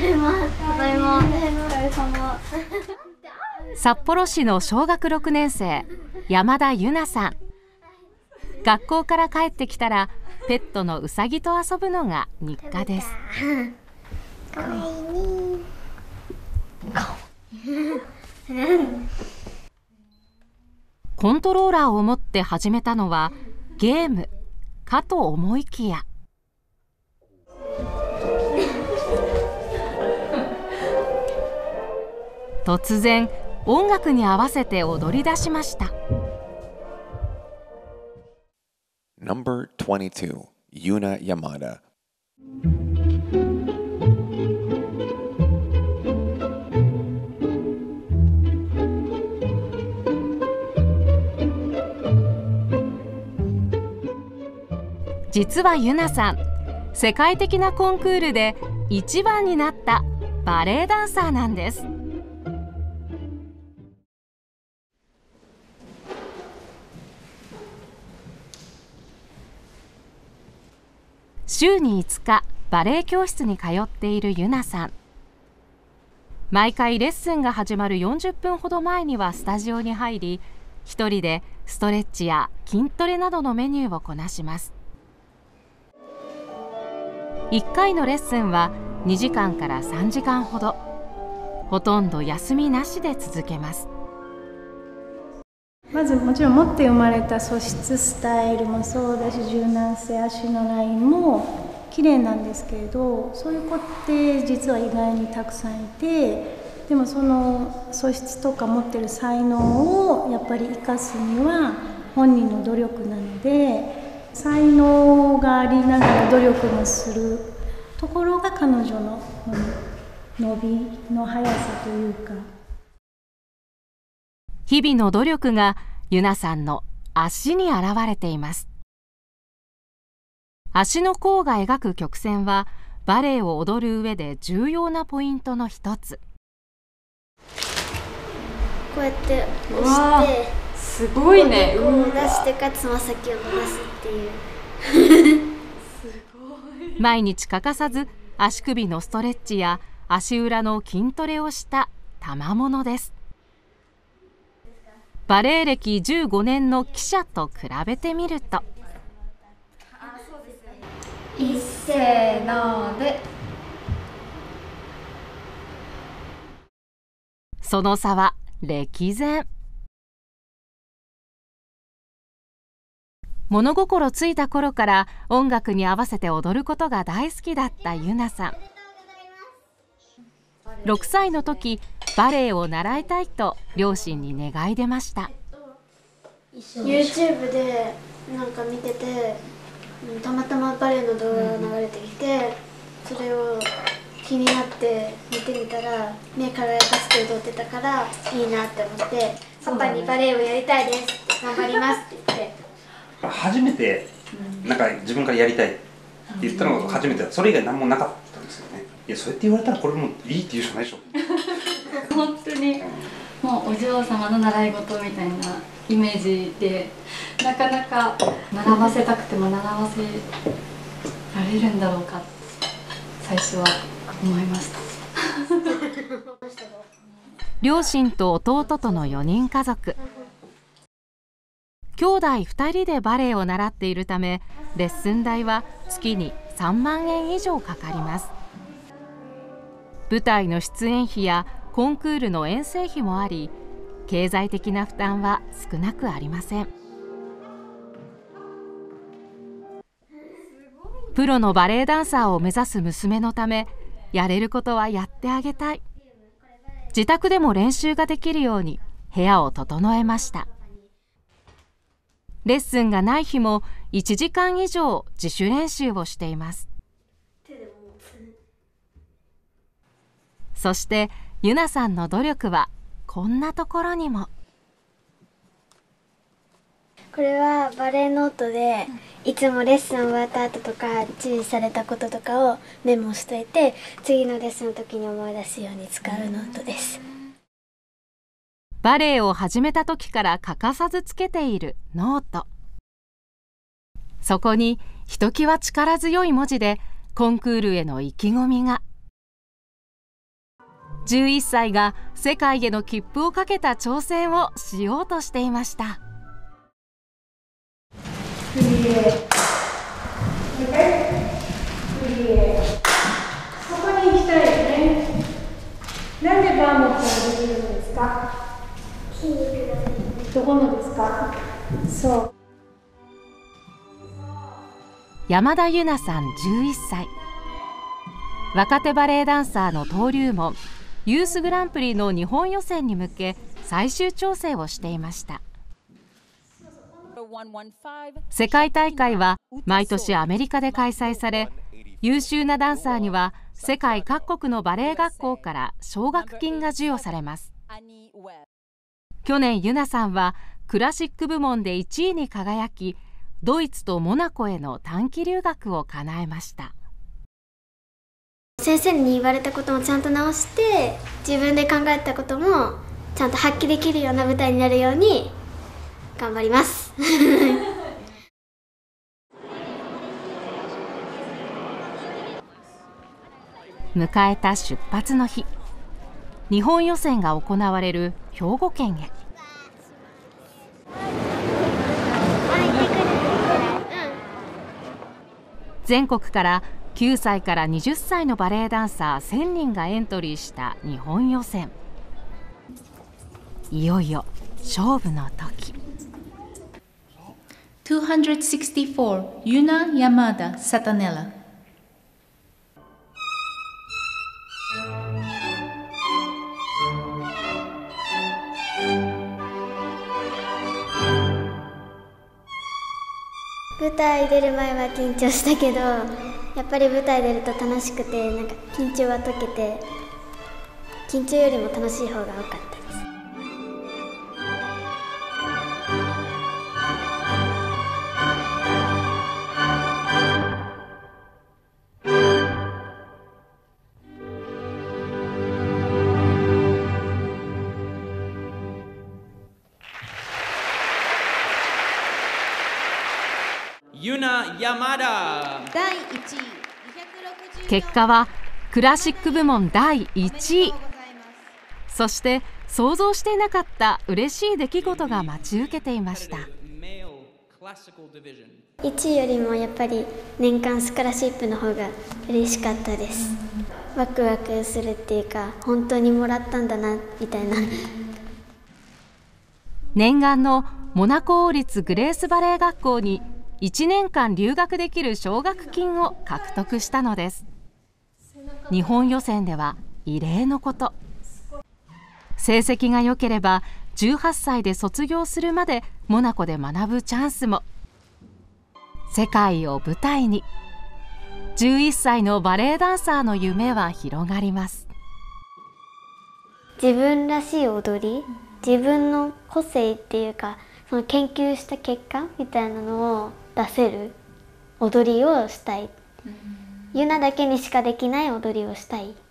います。ただいま。お疲れ様。 札幌市の小学6年生、山田ゆなさん。学校から帰ってきたらペットのうさぎと遊ぶのが日課です。 かわいいね。 コントローラーを持って始めたのはゲームかと思いきや、突然音楽に合わせて踊り出しました。 Number 22, Yuna Yamada. 実はユナさん、世界的なコンクールで1番になったバレエダンサーなんです。週に5日バレエ教室に通っているユナさん。毎回レッスンが始まる40分ほど前にはスタジオに入り、一人でストレッチや筋トレなどのメニューをこなします。1回のレッスンは2時間から3時間ほど、ほとんど休みなしで続けます。 まずもちろん持って生まれた素質スタイルもそうだし、柔軟性、足のラインも綺麗なんですけれど、そういう子って実は意外にたくさんいて、でもその素質とか持ってる才能をやっぱり生かすには本人の努力なので、才能がありながら努力もするところが彼女の伸びの速さというか。 日々の努力がユナさんの足に現れています。足の甲が描く曲線はバレエを踊る上で重要なポイントの一つ。 こうやって押して、 すごいね。 こう出してかつま先を伸ばすっていう。 毎日欠かさず足首のストレッチや足裏の筋トレをした賜物です。バレエ歴15年の記者と比べてみると、 いっせーので。 その差は歴然。物心ついた頃から音楽に合わせて踊ることが大好きだったユナさん。6歳の時、バレエを習いたいと両親に願い出ました。 YouTube でなんか見てて、たまたまバレエの動画が流れてきて、それを気になって見てみたら、目輝かせて踊ってたからいいなって思って、パパにバレエをやりたいですって、頑張りますって言って。 初めてなんか自分からやりたいって言ったのが初めてだ。それ以外何もなかったんですよね。いや、そうやって言われたらこれもいいって言うしかないでしょ。 本当にもうお嬢様の習い事みたいなイメージで、なかなか習わせたくても習わせられるんだろうかって最初は思いました。 両親と弟との4人家族。兄弟2人でバレエを習っているため、レッスン代は月に3万円以上かかります。舞台の出演費やコンクールの遠征費もあり、経済的な負担は少なくありません。プロのバレエダンサーを目指す娘のため、やれることはやってあげたい。自宅でも練習ができるように部屋を整えました。レッスンがない日も1時間以上自主練習をしています。そしてユナさんの努力はこんなところにも。 これはバレエノートで、いつもレッスン終わった後とか注意されたこととかをメモしといて、次のレッスンの時に思い出すように使うノートです。 バレエを始めた時から欠かさずつけているノート。そこにひときわ力強い文字でコンクールへの意気込みが。 11歳が世界への切符をかけた挑戦をしようとしていました。 そこに行きたいよね。なんでバーモントができるんですか？どこのですか？そう。 山田優奈さん11歳。若手バレエダンサーの登竜門ユースグランプリの日本予選に向け最終調整をしていました。世界大会は毎年アメリカで開催され、優秀なダンサーには世界各国のバレエ学校から奨学金が授与されます。去年ユナさんはクラシック部門で1位に輝き、ドイツとモナコへの短期留学を叶えました。 先生に言われたこともちゃんと直して、自分で考えたこともちゃんと発揮できるような舞台になるように頑張ります迎えた出発の日、日本予選が行われる兵庫県へ。全国から9歳から20歳のバレエダンサー1000人がエントリーした日本予選。いよいよ勝負の時。 264 Yuna Yamada Satanella。 舞台出る前は緊張したけど、やっぱり舞台出ると楽しくて、なんか緊張は解けて、緊張よりも楽しい方が多かったです。 ユナ・ヤマダ第1位。 結果はクラシック部門第1位。そして想像していなかった嬉しい出来事が待ち受けていました。 1位よりもやっぱり年間スカラシップの方が嬉しかったです。ワクワクするっていうか、本当にもらったんだなみたいな。 念願のモナコ王立グレースバレエ学校に1年間留学できる奨学金を獲得したのです。日本予選では異例のこと。成績が良ければ18歳で卒業するまでモナコで学ぶチャンスも。世界を舞台に11歳のバレエダンサーの夢は広がります。 自分らしい踊り、自分の個性っていうか、その研究した結果みたいなのを出せる踊りをしたい。ユナだけにしかできない踊りをしたい。